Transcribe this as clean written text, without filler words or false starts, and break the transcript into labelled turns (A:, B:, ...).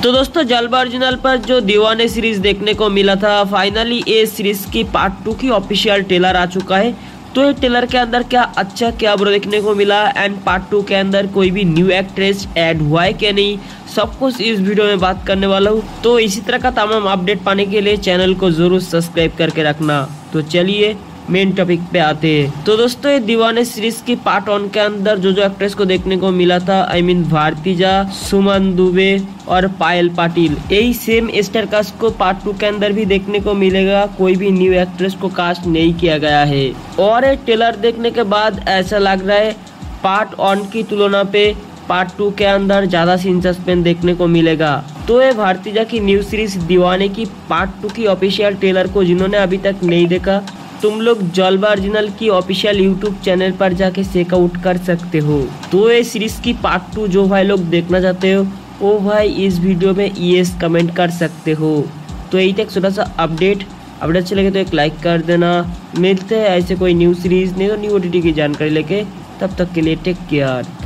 A: तो दोस्तों जलवा ओरिजिनल पर जो दीवाने सीरीज देखने को मिला था, फाइनली ये सीरीज की पार्ट 2 की ऑफिशियल ट्रेलर आ चुका है। तो ये ट्रेलर के अंदर क्या अच्छा क्या बुरा देखने को मिला एंड पार्ट 2 के अंदर कोई भी न्यू एक्ट्रेस ऐड हुआ है क्या नहीं, सब कुछ इस वीडियो में बात करने वाला हूँ। तो इसी तरह का तमाम अपडेट पाने के लिए चैनल को जरूर सब्सक्राइब करके रखना। तो चलिए मेन टॉपिक पे आते हैं। तो दोस्तों ये दीवाने सीरीज की पार्ट 1 के अंदर जो एक्ट्रेस को देखने को मिला था, भारतीजा, सुमन दुबे और पायल पाटिल, यही सेम स्टार कास्ट को पार्ट 2 के अंदर भी देखने को मिलेगा। कोई भी न्यू एक्ट्रेस को कास्ट नहीं किया गया है। और ये ट्रेलर देखने के बाद ऐसा लग रहा है पार्ट 1 की तुलना पे पार्ट 2 के अंदर ज्यादा सीन सस्पेंस देखने को मिलेगा। तो ये भारतीजा की न्यू सीरीज दीवाने की पार्ट 2 की ऑफिशियल ट्रेलर को जिन्होंने अभी तक नहीं देखा, तुम लोग जलवा ओरिजिनल की ऑफिशियल यूट्यूब चैनल पर जाके चेकआउट कर सकते हो। तो ये सीरीज की पार्ट 2 जो भाई लोग देखना चाहते हो वो भाई इस वीडियो में यस कमेंट कर सकते हो। तो यही तक छोटा सा अपडेट अच्छे लगे तो एक लाइक कर देना। मिलते हैं ऐसे कोई न्यू सीरीज नहीं तो न्यू OTT की जानकारी लेके, तब तक के लिए टेक केयर।